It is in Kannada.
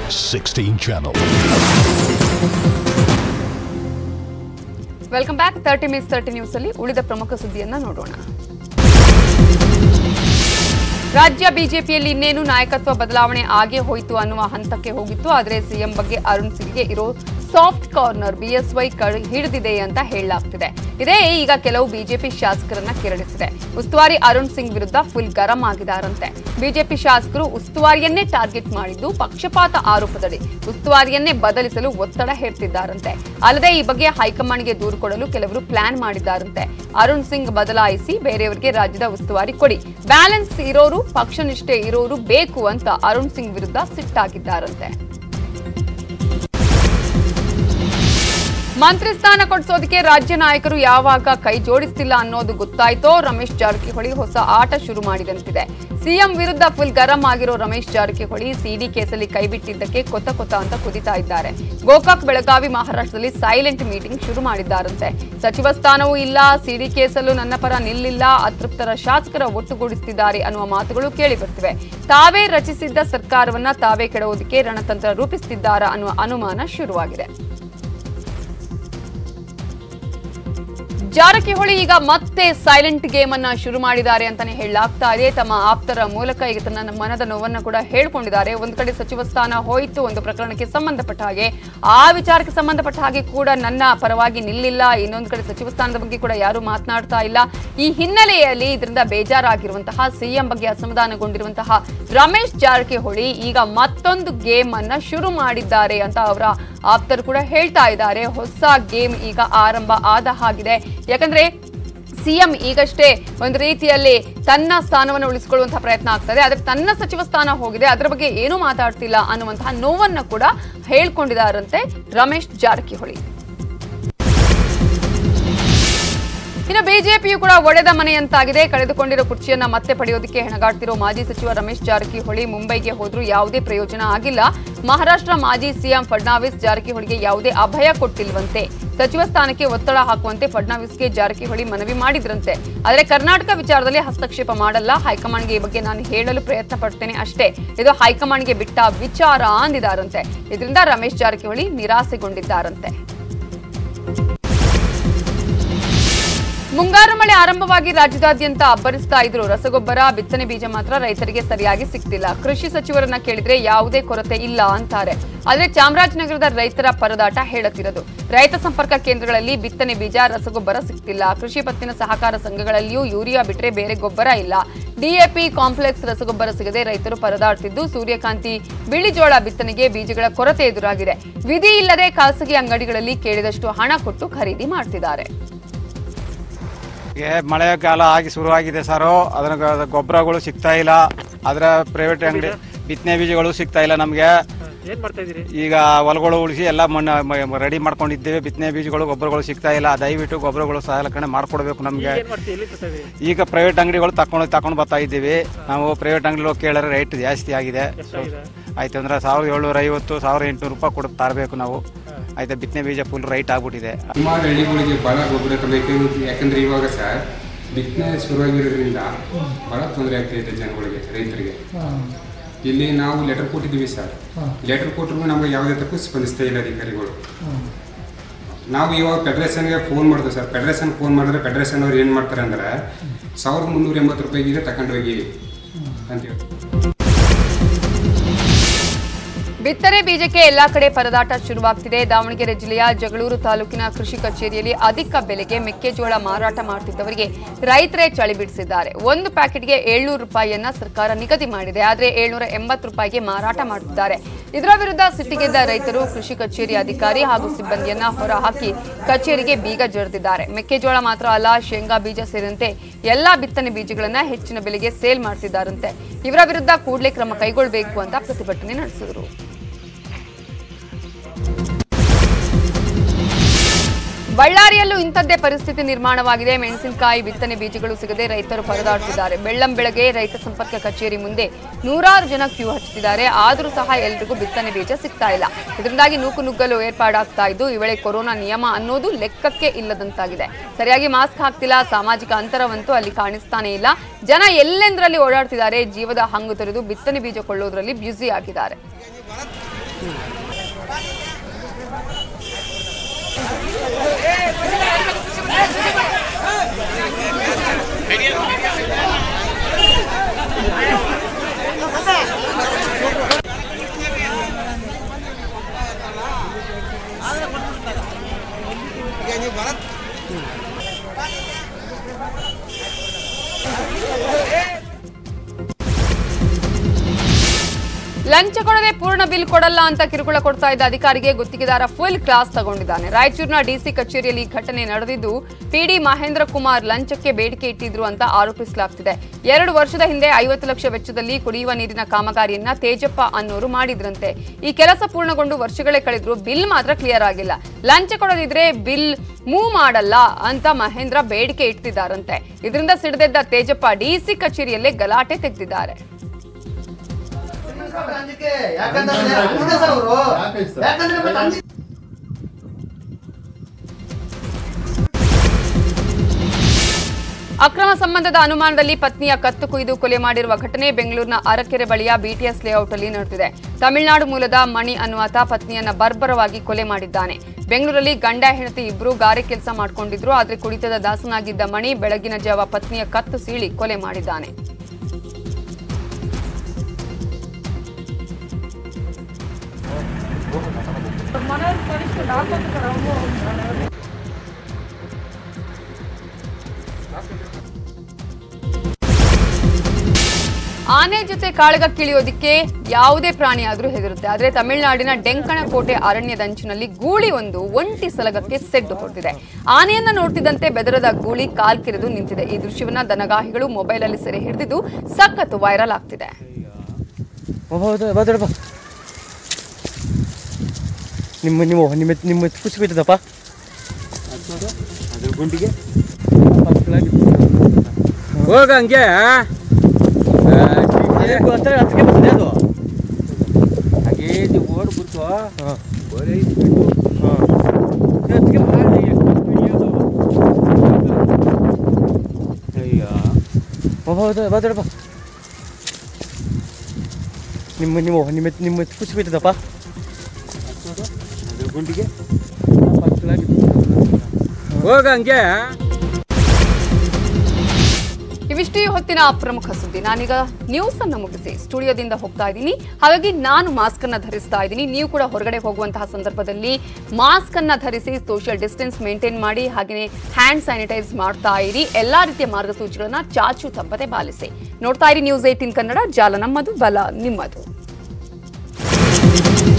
16 channel. Welcome back 30 minutes 30 news ಅಲ್ಲಿ ಉಳಿದ ಪ್ರಮುಖ ಸುದ್ದಿಯನ್ನ ನೋಡೋಣ. ರಾಜ್ಯ ಬಿಜೆಪಿಯಲ್ಲಿ ಇನ್ನೇನು ನಾಯಕತ್ವ ಬದಲಾವಣೆ ಆಗೇ ಹೋಯಿತು ಅನ್ನುವ ಹಂತಕ್ಕೆ ಹೋಗಿತ್ತು. ಆದರೆ ಸಿಎಂ ಬಗ್ಗೆ ಅರುಣ್ ಸಿಂಗ್ಗೆ ಇರೋ ಸಾಫ್ಟ್ ಕಾರ್ನರ್ ಬಿಎಸ್ವೈ ಹಿಡಿದಿದೆ ಅಂತ ಹೇಳಲಾಗ್ತಿದೆ. ಇದೇ ಈಗ ಕೆಲವು ಬಿಜೆಪಿ ಶಾಸಕರನ್ನ ಕೆರಳಿಸಿದೆ. ಉಸ್ತುವಾರಿ ಅರುಣ್ ಸಿಂಗ್ ವಿರುದ್ಧ ಫುಲ್ ಗರಂ ಆಗಿದ್ದಾರಂತೆ. ಬಿಜೆಪಿ ಶಾಸಕರು ಉಸ್ತುವಾರಿಯನ್ನೇ ಟಾರ್ಗೆಟ್ ಮಾಡಿದ್ದು ಪಕ್ಷಪಾತ ಆರೋಪದಡಿ ಉಸ್ತುವಾರಿಯನ್ನೇ ಬದಲಿಸಲು ಒತ್ತಡ ಹೇರ್ತಿದ್ದಾರಂತೆ. ಅಲ್ಲದೆ ಈ ಬಗ್ಗೆ ಹೈಕಮಾಂಡ್ಗೆ ದೂರು ಕೊಡಲು ಕೆಲವರು ಪ್ಲಾನ್ ಮಾಡಿದ್ದಾರಂತೆ. ಅರುಣ್ ಸಿಂಗ್ ಬದಲಾಯಿಸಿ ಬೇರೆಯವರಿಗೆ ರಾಜ್ಯದ ಉಸ್ತುವಾರಿ ಕೊಡಿ, ಬ್ಯಾಲೆನ್ಸ್ ಇರೋರು ಪಕ್ಷನಿಷ್ಠೆ ಇರೋರು ಬೇಕು ಅಂತ ಅರುಣ್ ಸಿಂಗ್ ವಿರುದ್ಧ ಸಿಟ್ಟಾಗಿದ್ದಾರಂತೆ. ಮಂತ್ರಿ ಸ್ಥಾನ ಕೊಡಿಸೋದಕ್ಕೆ ರಾಜ್ಯ ನಾಯಕರು ಯಾವಾಗ ಕೈ ಜೋಡಿಸ್ತಿಲ್ಲ ಅನ್ನೋದು ಗೊತ್ತಾಯ್ತೋ ರಮೇಶ್ ಜಾರಕಿಹೊಳಿ ಹೊಸ ಆಟ ಶುರು ಮಾಡಿದಂತಿದೆ. ಸಿಎಂ ವಿರುದ್ಧ ಫುಲ್ ಗರಂ ಆಗಿರೋ ರಮೇಶ್ ಜಾರಕಿಹೊಳಿ ಸಿಡಿ ಕೇಸಲ್ಲಿ ಕೈಬಿಟ್ಟಿದ್ದಕ್ಕೆ ಕೊತ್ತ ಅಂತ ಕುದಿತಾ ಇದ್ದಾರೆ. ಗೋಕಾಕ್, ಬೆಳಗಾವಿ, ಮಹಾರಾಷ್ಟ್ರದಲ್ಲಿ ಸೈಲೆಂಟ್ ಮೀಟಿಂಗ್ ಶುರು ಮಾಡಿದ್ದಾರಂತೆ. ಸಚಿವ ಸ್ಥಾನವೂ ಇಲ್ಲ, ಸಿಡಿ ಕೇಸಲ್ಲೂ ನನ್ನ ಪರ ನಿಲ್ಲಿಲ್ಲ, ಅತೃಪ್ತರ ಶಾಸಕರ ಒಟ್ಟುಗೂಡಿಸುತ್ತಿದ್ದಾರೆ ಅನ್ನುವ ಮಾತುಗಳು ಕೇಳಿ ಬರ್ತಿವೆ. ತಾವೇ ರಚಿಸಿದ್ದ ಸರ್ಕಾರವನ್ನ ತಾವೇ ಕೆಡವೋದಕ್ಕೆ ರಣತಂತ್ರ ರೂಪಿಸುತ್ತಿದ್ದಾರಾ ಅನ್ನುವ ಅನುಮಾನ ಶುರುವಾಗಿದೆ. ಜಾರಕಿಹೊಳಿ ಈಗ ಮತ್ತೆ ಸೈಲೆಂಟ್ ಗೇಮ್ ಅನ್ನ ಶುರು ಮಾಡಿದ್ದಾರೆ ಅಂತಾನೆ ಹೇಳಲಾಗ್ತಾ ಇದೆ. ತಮ್ಮ ಆಪ್ತರ ಮೂಲಕ ಈಗ ತನ್ನ ಮನದ ನೋವನ್ನ ಕೂಡ ಹೇಳ್ಕೊಂಡಿದ್ದಾರೆ. ಒಂದು ಕಡೆ ಸಚಿವ ಸ್ಥಾನ ಹೋಯಿತು, ಒಂದು ಪ್ರಕರಣಕ್ಕೆ ಸಂಬಂಧಪಟ್ಟ ಹಾಗೆ, ಆ ವಿಚಾರಕ್ಕೆ ಸಂಬಂಧಪಟ್ಟ ಹಾಗೆ ಕೂಡ ನನ್ನ ಪರವಾಗಿ ನಿಲ್ಲಿಲ್ಲ, ಇನ್ನೊಂದು ಕಡೆ ಸಚಿವ ಸ್ಥಾನದ ಬಗ್ಗೆ ಕೂಡ ಯಾರು ಮಾತನಾಡ್ತಾ ಇಲ್ಲ. ಈ ಹಿನ್ನೆಲೆಯಲ್ಲಿ ಇದರಿಂದ ಬೇಜಾರಾಗಿರುವಂತಹ ಸಿಎಂ ಬಗ್ಗೆ ಅಸಮಾಧಾನಗೊಂಡಿರುವಂತಹ ರಮೇಶ್ ಜಾರಕಿಹೊಳಿ ಈಗ ಮತ್ತೊಂದು ಗೇಮ್ ಅನ್ನ ಶುರು ಮಾಡಿದ್ದಾರೆ ಅಂತ ಅವರ ಆಪ್ತರು ಕೂಡ ಹೇಳ್ತಾ ಇದ್ದಾರೆ. ಹೊಸ ಗೇಮ್ ಈಗ ಆರಂಭ ಆದ ಹಾಗಿದೆ. ಯಾಕಂದ್ರೆ ಸಿಎಂ ಈಗಷ್ಟೇ ಒಂದು ರೀತಿಯಲ್ಲಿ ತನ್ನ ಸ್ಥಾನವನ್ನು ಉಳಿಸಿಕೊಳ್ಳುವಂತಹ ಪ್ರಯತ್ನ ಆಗ್ತದೆ, ಆದ್ರೆ ತನ್ನ ಸಚಿವ ಸ್ಥಾನ ಹೋಗಿದೆ, ಅದರ ಬಗ್ಗೆ ಏನೂ ಮಾತಾಡ್ತಿಲ್ಲ ಅನ್ನುವಂತಹ ನೋವನ್ನು ಕೂಡ ಹೇಳ್ಕೊಂಡಿದ್ದಾರಂತೆ ರಮೇಶ್ ಜಾರಕಿಹೊಳಿ. ಇನ್ನು ಬಿಜೆಪಿಯು ಕೂಡ ಒಡೆದ ಮನೆಯಂತಾಗಿದೆ. ಕಳೆದುಕೊಂಡಿರೋ ಕುರ್ಚಿಯನ್ನ ಮತ್ತೆ ಪಡೆಯೋದಕ್ಕೆ ಹೆಣಗಾಡ್ತಿರೋ ಮಾಜಿ ಸಚಿವ ರಮೇಶ್ ಜಾರಕಿಹೊಳಿ ಮುಂಬೈಗೆ ಹೋದ್ರೂ ಯಾವುದೇ ಪ್ರಯೋಜನ ಆಗಿಲ್ಲ. ಮಹಾರಾಷ್ಟ್ರ ಮಾಜಿ ಸಿಎಂ ಫಡ್ನವೀಸ್ ಜಾರಕಿಹೊಳಿಗೆ ಯಾವುದೇ ಅಭಯ ಕೊಟ್ಟಿಲ್ವಂತೆ. ಸಚಿವ ಸ್ಥಾನಕ್ಕೆ ಒತ್ತಡ ಹಾಕುವಂತೆ ಫಡ್ನವೀಸ್ಗೆ ಜಾರಕಿಹೊಳಿ ಮನವಿ ಮಾಡಿದ್ರಂತೆ. ಆದರೆ ಕರ್ನಾಟಕ ವಿಚಾರದಲ್ಲಿ ಹಸ್ತಕ್ಷೇಪ ಮಾಡಲ್ಲ, ಹೈಕಮಾಂಡ್ಗೆ ಈ ಬಗ್ಗೆ ನಾನು ಹೇಳಲು ಪ್ರಯತ್ನ ಪಡ್ತೇನೆ ಅಷ್ಟೇ, ಇದು ಹೈಕಮಾಂಡ್ಗೆ ಬಿಟ್ಟ ವಿಚಾರ ಅಂದಿದ್ದಾರಂತೆ. ಇದರಿಂದ ರಮೇಶ್ ಜಾರಕಿಹೊಳಿ ನಿರಾಸೆಗೊಂಡಿದ್ದಾರಂತೆ. ಮುಂಗಾರು ಮಳೆ ಆರಂಭವಾಗಿ ರಾಜ್ಯದಾದ್ಯಂತ ಅಬ್ಬರಿಸ್ತಾ ಇದ್ರು. ರಸಗೊಬ್ಬರ, ಬಿತ್ತನೆ ಬೀಜ ಮಾತ್ರ ರೈತರಿಗೆ ಸರಿಯಾಗಿ ಸಿಗ್ತಿಲ್ಲ. ಕೃಷಿ ಸಚಿವರನ್ನ ಕೇಳಿದ್ರೆ ಯಾವುದೇ ಕೊರತೆ ಇಲ್ಲ ಅಂತಾರೆ. ಆದ್ರೆ ಚಾಮರಾಜನಗರದ ರೈತರ ಪರದಾಟ ಹೇಳುತ್ತಿರೋದು. ರೈತ ಸಂಪರ್ಕ ಕೇಂದ್ರಗಳಲ್ಲಿ ಬಿತ್ತನೆ ಬೀಜ, ರಸಗೊಬ್ಬರ ಸಿಗ್ತಿಲ್ಲ. ಕೃಷಿ ಪತ್ತಿನ ಸಹಕಾರ ಸಂಘಗಳಲ್ಲಿಯೂ ಯೂರಿಯಾ ಬಿಟ್ರೆ ಬೇರೆ ಗೊಬ್ಬರ ಇಲ್ಲ. ಡಿಎಪಿ ಕಾಂಪ್ಲೆಕ್ಸ್ ರಸಗೊಬ್ಬರ ಸಿಗದೆ ರೈತರು ಪರದಾಡ್ತಿದ್ದು, ಸೂರ್ಯಕಾಂತಿ, ಬಿಳಿಜೋಳ ಬಿತ್ತನೆಗೆ ಬೀಜಗಳ ಕೊರತೆ ಎದುರಾಗಿದೆ. ವಿಧಿ ಇಲ್ಲದೆ ಖಾಸಗಿ ಅಂಗಡಿಗಳಲ್ಲಿ ಕೇಳಿದಷ್ಟು ಹಣ ಕೊಟ್ಟು ಖರೀದಿ ಮಾಡ್ತಿದ್ದಾರೆ. ಮಳೆಗಾಲ ಆಗಿ ಶುರುವಾಗಿದೆ ಸರ್, ಅದರ ಗೊಬ್ಬರಗಳು ಸಿಗ್ತಾ ಇಲ್ಲ, ಅದರ ಪ್ರೈವೇಟ್ ಅಂಗಡಿ ಬಿತ್ತನೆ ಬೀಜಗಳು ಸಿಗ್ತಾ ಇಲ್ಲ ನಮಗೆ. ಈಗ ಹೊಲಗಳು ಉಳಿಸಿ ಎಲ್ಲ ಮಣ್ಣು ರೆಡಿ ಮಾಡ್ಕೊಂಡಿದ್ದೇವೆ. ಬಿತ್ತನೆ ಬೀಜಗಳು, ಗೊಬ್ಬರಗಳು ಸಿಗ್ತಾ ಇಲ್ಲ. ದಯವಿಟ್ಟು ಗೊಬ್ಬರಗಳು ಸಹಾಯಕರಣೆ ಮಾಡ್ಕೊಡ್ಬೇಕು ನಮಗೆ. ಈಗ ಪ್ರೈವೇಟ್ ಅಂಗಡಿಗಳು ತಕೊಂಡು ಬರ್ತಾ ಇದ್ದೀವಿ ನಾವು. ಪ್ರೈವೇಟ್ ಅಂಗಡಿ ಕೇಳಿದ್ರೆ ರೇಟ್ ಜಾಸ್ತಿ ಆಗಿದೆ. ಆಯ್ತು ಅಂದ್ರೆ 1750, 1800 ರೂಪಾಯಿ ಕೊಟ್ಟು ತರಬೇಕು ನಾವು. ಆಯ್ತಾ, ಬಿತ್ತನೆ ಬೀಜ ಫುಲ್ ರೈಟ್ ಆಗ್ಬಿಟ್ಟಿದೆ. ಸುಮಾರು ಹಳ್ಳಿಗಳಿಗೆ ಭಾಳ ಗೊಬ್ಬರ ಬೇಕು. ಯಾಕಂದ್ರೆ ಇವಾಗ ಸರ್ ಬಿತ್ತನೆ ಶುರುವಾಗಿರೋದ್ರಿಂದ ಭಾಳ ತೊಂದರೆ ಆಗ್ತಾಯಿದೆ ಜನಗಳಿಗೆ, ರೈತರಿಗೆ. ಇಲ್ಲಿ ನಾವು ಲೆಟರ್ ಕೊಟ್ಟಿದ್ದೀವಿ ಸರ್, ಲೆಟರ್ ಕೊಟ್ಟರು ನಮಗೆ ಯಾವುದೇ ತಪ್ಪು ಸ್ಪಂದಿಸ್ತಾ ಇಲ್ಲ ಅಧಿಕಾರಿಗಳು. ನಾವು ಇವಾಗ ಫೆಡರೇಷನ್ಗೆ ಫೋನ್ ಮಾಡಿದ್ವಿ ಸರ್. ಫೆಡರೇಷನ್ ಫೋನ್ ಮಾಡಿದ್ರೆ ಫೆಡರೇಷನ್ ಅವ್ರು ಏನು ಮಾಡ್ತಾರೆ ಅಂದರೆ 1380 ರೂಪಾಯಿಗೆ ತಗೊಂಡೋಗಿ ಅಂತೇಳಿ. ಬಿತ್ತನೆ ಬೀಜಕ್ಕೆ ಎಲ್ಲಾ ಕಡೆ ಪರದಾಟ ಶುರುವಾಗ್ತಿದೆ. ದಾವಣಗೆರೆ ಜಿಲ್ಲೆಯ ಜಗಳೂರು ತಾಲೂಕಿನ ಕೃಷಿ ಕಚೇರಿಯಲ್ಲಿ ಅಧಿಕ ಬೆಲೆಗೆ ಮೆಕ್ಕೆಜೋಳ ಮಾರಾಟ ಮಾಡುತ್ತಿದ್ದವರಿಗೆ ರೈತರೇ ಚಳಿ ಬಿಡಿಸಿದ್ದಾರೆ. ಒಂದು ಪ್ಯಾಕೆಟ್ಗೆ 700 ರೂಪಾಯಿಯನ್ನ ಸರ್ಕಾರ ನಿಗದಿ ಮಾಡಿದೆ, ಆದರೆ 780 ರೂಪಾಯಿಗೆ ಮಾರಾಟ ಮಾಡುತ್ತಿದ್ದಾರೆ. ಇದರ ವಿರುದ್ಧ ಸಿಟ್ಟಿಗೆದ್ದ ರೈತರು ಕೃಷಿ ಕಚೇರಿ ಅಧಿಕಾರಿ ಹಾಗೂ ಸಿಬ್ಬಂದಿಯನ್ನ ಹೊರಹಾಕಿ ಕಚೇರಿಗೆ ಬೀಗ ಜಡಿದಿದ್ದಾರೆ. ಮೆಕ್ಕೆಜೋಳ ಮಾತ್ರ ಅಲ್ಲ, ಶೇಂಗಾ ಬೀಜ ಸೇರಿದಂತೆ ಎಲ್ಲಾ ಬಿತ್ತನೆ ಬೀಜಗಳನ್ನ ಹೆಚ್ಚಿನ ಬೆಲೆಗೆ ಸೇಲ್ ಮಾಡ್ತಿದ್ದಾರಂತೆ. ಇವರ ವಿರುದ್ಧ ಕೂಡಲೇ ಕ್ರಮ ಕೈಗೊಳ್ಳಬೇಕು ಅಂತ ಪ್ರತಿಭಟನೆ ನಡೆಸಿದರು. ಬಳ್ಳಾರಿಯಲ್ಲೂ ಇಂಥದ್ದೇ ಪರಿಸ್ಥಿತಿ ನಿರ್ಮಾಣವಾಗಿದೆ. ಮೆಣಸಿನಕಾಯಿ ಬಿತ್ತನೆ ಬೀಜಗಳು ಸಿಗದೆ ರೈತರು ಪರದಾಡುತ್ತಿದ್ದಾರೆ. ಬೆಳ್ಳಂಬೆಳಗ್ಗೆ ರೈತ ಸಂಪರ್ಕ ಕಚೇರಿ ಮುಂದೆ ನೂರಾರು ಜನ ಕ್ಯೂ ಹಚ್ಚುತ್ತಿದ್ದಾರೆ. ಆದರೂ ಸಹ ಎಲ್ರಿಗೂ ಬಿತ್ತನೆ ಬೀಜ ಸಿಗ್ತಾ ಇಲ್ಲ. ಇದರಿಂದಾಗಿ ನೂಕುನುಗ್ಗಲು ಏರ್ಪಾಡಾಗ್ತಾ ಇದ್ದು ಈ ವೇಳೆ ಕೊರೋನಾ ನಿಯಮ ಅನ್ನೋದು ಲೆಕ್ಕಕ್ಕೆ ಇಲ್ಲದಂತಾಗಿದೆ. ಸರಿಯಾಗಿ ಮಾಸ್ಕ್ ಹಾಕ್ತಿಲ್ಲ, ಸಾಮಾಜಿಕ ಅಂತರವಂತೂ ಅಲ್ಲಿ ಕಾಣಿಸ್ತಾನೆ ಇಲ್ಲ. ಜನ ಎಲ್ಲೆಂದರಲ್ಲಿ ಓಡಾಡ್ತಿದ್ದಾರೆ. ಜೀವದ ಹಂಗು ತೊರೆದು ಬಿತ್ತನೆ ಬೀಜ ಕೊಳ್ಳೋದ್ರಲ್ಲಿ ಬ್ಯುಸಿ ಆಗಿದ್ದಾರೆ. ಲಂಚ ಕೊಡದೆ ಪೂರ್ಣ ಬಿಲ್ ಕೊಡಲ್ಲ ಅಂತ ಕಿರುಕುಳ ಕೊಡ್ತಾ ಇದ್ದ ಅಧಿಕಾರಿಗೆ ಗುತ್ತಿಗೆದಾರ ಫುಲ್ ಕ್ಲಾಸ್ ತಗೊಂಡಿದ್ದಾನೆ. ರಾಯಚೂರಿನ ಡಿಸಿ ಕಚೇರಿಯಲ್ಲಿ ಘಟನೆ ನಡೆದಿದ್ದು ಪಿಡಿ ಮಹೇಂದ್ರ ಕುಮಾರ್ ಲಂಚಕ್ಕೆ ಬೇಡಿಕೆ ಇಟ್ಟಿದ್ರು ಅಂತ ಆರೋಪಿಸಲಾಗ್ತಿದೆ. 2 ವರ್ಷದ ಹಿಂದೆ 50 ಲಕ್ಷ ವೆಚ್ಚದಲ್ಲಿ ಕುಡಿಯುವ ನೀರಿನ ಕಾಮಗಾರಿಯನ್ನ ತೇಜಪ್ಪ ಅನ್ನೋರು ಮಾಡಿದ್ರಂತೆ. ಈ ಕೆಲಸ ಪೂರ್ಣಗೊಂಡು ವರ್ಷಗಳೇ ಕಳೆದ್ರು ಬಿಲ್ ಮಾತ್ರ ಕ್ಲಿಯರ್ ಆಗಿಲ್ಲ. ಲಂಚ ಕೊಡದಿದ್ರೆ ಬಿಲ್ ಮೂವ್ ಮಾಡಲ್ಲ ಅಂತ ಮಹೇಂದ್ರ ಬೇಡಿಕೆ ಇಟ್ಟಿದ್ದಾರಂತೆ. ಇದರಿಂದ ಸಿಡಿದೆದ್ದ ತೇಜಪ್ಪ ಡಿಸಿ ಕಚೇರಿಯಲ್ಲೇ ಗಲಾಟೆ ತೆಗೆದಿದ್ದಾರೆ. ಅಕ್ರಮ ಸಂಬಂಧದ ಅನುಮಾನದಲ್ಲಿ ಪತ್ನಿಯ ಕತ್ತು ಕುಯ್ದು ಕೊಲೆ ಮಾಡಿರುವ ಘಟನೆ ಬೆಂಗಳೂರಿನ ಅರಕೆರೆ ಬಳಿಯ ಬಿಟಿಎಸ್ ಲೇಔಟ್ ಅಲ್ಲಿ ನಡೆದಿದೆ. ತಮಿಳುನಾಡು ಮೂಲದ ಮಣಿ ಅನ್ನುವಾತ ಪತ್ನಿಯನ್ನ ಬರ್ಬರವಾಗಿ ಕೊಲೆ ಮಾಡಿದ್ದಾನೆ. ಬೆಂಗಳೂರಲ್ಲಿ ಗಂಡ ಹೆಂಡತಿ ಇಬ್ರು ಗಾರೆ ಕೆಲಸ ಮಾಡಿಕೊಂಡಿದ್ರು. ಆದ್ರೆ ಕುಡಿತದ ದಾಸನಾಗಿದ್ದ ಮಣಿ ಬೆಳಗಿನ ಜಾವ ಪತ್ನಿಯ ಕತ್ತು ಸೀಳಿ ಕೊಲೆ ಮಾಡಿದ್ದಾನೆ. ಆನೆ ಜೊತೆ ಕಾಳಗಕ್ಕಿಳಿಯೋದಿಕ್ಕೆ ಯಾವುದೇ ಪ್ರಾಣಿ ಆದ್ರೂ ಹೆದರುತ್ತೆ. ಆದ್ರೆ ತಮಿಳುನಾಡಿನ ಡೆಂಕಣಕೋಟೆ ಅರಣ್ಯದಂಚಿನಲ್ಲಿ ಗೂಳಿ ಒಂದು ಒಂಟಿ ಸಲಗಕ್ಕೆ ಸೆಡ್ಡು ಹೊಡೆದಿದೆ. ಆನೆಯನ್ನ ನೋಡ್ತಿದ್ದಂತೆ ಬೆದರದ ಗೂಳಿ ಕಾಲ್ಕಿರಿದು ನಿಂತಿದೆ. ಈ ದೃಶ್ಯವನ್ನ ದನಗಾಹಿಗಳು ಮೊಬೈಲ್ ಅಲ್ಲಿ ಸೆರೆ ಹಿಡಿದಿದ್ದು ಸಖತ್ತು ವೈರಲ್ ಆಗ್ತಿದೆ. ನಿಮ್ಮ ಖುಷಿ ಬಿದ್ದದಪ್ಪ ಅದ್ರ ಗುಂಡಿಗೆ ಹೋಗ ಹಂಗೆ ಅದಕ್ಕೆ ಬರ್ತದೆ ಅದು ಹಾಗೆ ಓಡ್ಬಿಡ್ತು. ಅಯ್ಯೋ ಬಾದಡಪ್ಪ ನಿಮ್ಮ ಖುಷಿ ಬಿದ್ದದಪ್ಪ ಅದ್ರ ಗುಂಡಿಗೆ ಹೋಗ ಹಂಗೆ. ಇವಿಷ್ಟೇ ಹೊತ್ತಿನ ಪ್ರಮುಖ ಸುದ್ದಿ. ನಾನೀಗ ನ್ಯೂಸ್ ಅನ್ನು ಮುಗಿಸಿ ಸ್ಟುಡಿಯೋದಿಂದ ಹೋಗ್ತಾ ಇದ್ದೀನಿ. ಹಾಗಾಗಿ ನಾನು ಮಾಸ್ಕ್ ಅನ್ನ ಧರಿಸ್ತಾ ಇದ್ದೀನಿ. ನೀವು ಕೂಡ ಹೊರಗಡೆ ಹೋಗುವಂತಹ ಸಂದರ್ಭದಲ್ಲಿ ಮಾಸ್ಕ್ ಅನ್ನ ಧರಿಸಿ, ಸೋಷಿಯಲ್ ಡಿಸ್ಟೆನ್ಸ್ ಮೇಂಟೈನ್ ಮಾಡಿ, ಹಾಗೆಯೇ ಹ್ಯಾಂಡ್ ಸ್ಯಾನಿಟೈಸ್ ಮಾಡ್ತಾ ಇರಿ. ಎಲ್ಲಾ ರೀತಿಯ ಮಾರ್ಗಸೂಚಿಗಳನ್ನ ಚಾಚು ತಪ್ಪದೆ ಪಾಲಿಸಿ. ನೋಡ್ತಾ ಇರಿ ನ್ಯೂಸ್ 18 ಕನ್ನಡ. ಜಾಲ ನಮ್ಮದು, ಬಲ ನಿಮ್ಮದು.